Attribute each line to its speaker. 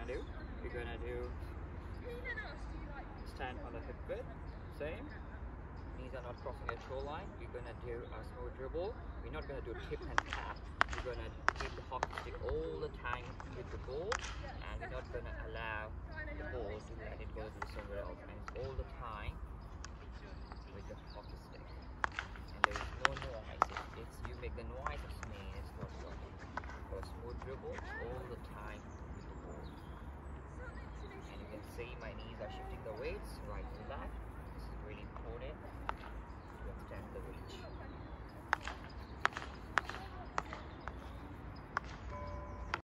Speaker 1: gonna do? We're gonna do stand on the hip width, same. Knees are not crossing the toe line. We're gonna do a smooth dribble. We're not gonna do tip and tap. We're gonna keep the hockey stick all the time with the ball, and we're not gonna allow the ball to let it go to somewhere else. And it's all the time with the hockey stick. And there is no noise. It's you make the noise of sneeze. It's not working. For smooth dribble all the time with the ball. And you can see my knees are shifting the weights right and left. This is really important to extend the reach.